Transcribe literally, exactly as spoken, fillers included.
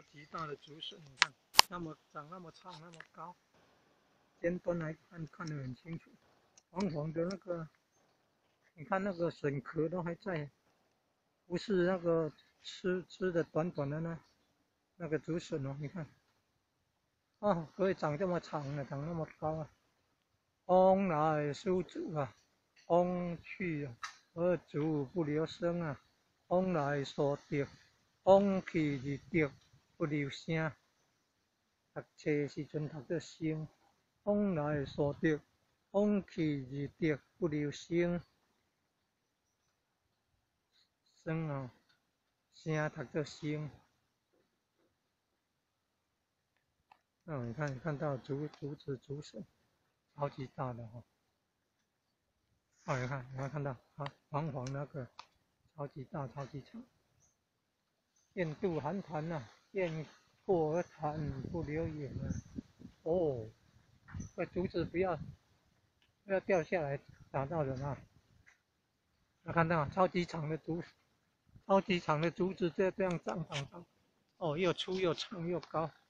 级大的竹笋，你看，那么长那么长那么高，尖端来看看得很清楚，黄黄的那个，你看那个笋壳都还在，不是那个吃吃的短短的那那个竹笋哦，你看，啊，可以长这么长的，长那么高啊！翁来叔祖啊，翁去啊，二祖不留声啊，翁来所得，翁去而得不留声。读册时阵读得声，往来所得，往去而得不留声。声啊，声读得声。哦，你看，你看到竹竹子竹笋，超级大的哈、哦。哦，你看，你看看到啊，黄黄那个，超级大，超级长。雁渡寒潭呐、啊，雁过而潭不留影啊。哦，这竹子不要不要掉下来打到人啊！有看到超级长的竹，超级长的竹子这这样长长长，哦，又粗又长又高。